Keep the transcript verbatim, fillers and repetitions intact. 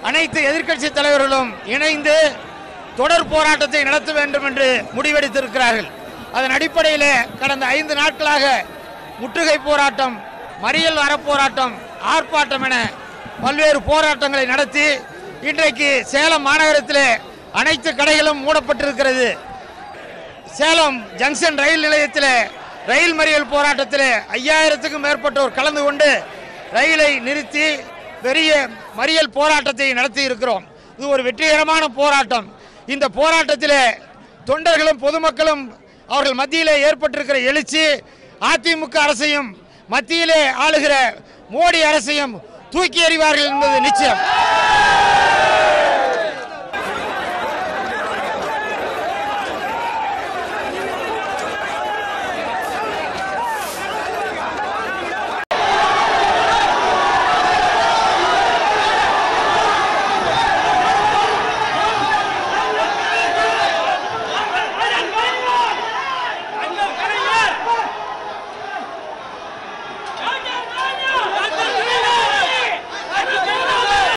அனைத்து எதிர்க்கட்சி தலைவர்களும் இணைந்து தொடர் போராட்டத்தை நடத்த வேண்டும் என்று முடிவெடுத்திருக்கிறார்கள். அதன் அடிப்படையில் கடந்த ஐந்து நாட்களாக முற்றுகை போராட்டம், மறியல் அறப்போராட்டம், ஆர்ப்பாட்டம் என பல்வேறு போராட்டங்களை நடத்தி இன்றைக்கு சேலம் மாநகரத்தில் அனைத்து கடைகளும் மூடப்பட்டிருக்கிறது. சேலம் ஜங்ஷன் ரயில் நிலையத்தில் ரயில் மறியல் போராட்டத்தில் ஐயாயிரத்துக்கும் மேற்பட்டோர் கலந்து கொண்டு ரயிலை நிறுத்தி பெரிய மறியல் போராட்டத்தை நடத்தி இருக்கிறோம். இது ஒரு வெற்றிகரமான போராட்டம். இந்த போராட்டத்தில் தொண்டர்களும் பொதுமக்களும் அவர்கள் மத்தியிலே ஏற்பட்டிருக்கிற எழுச்சி அதிமுக அரசையும் மத்தியிலே ஆளுகிற மோடி அரசையும் தூக்கி எறிவார்கள் என்பது நிச்சயம்.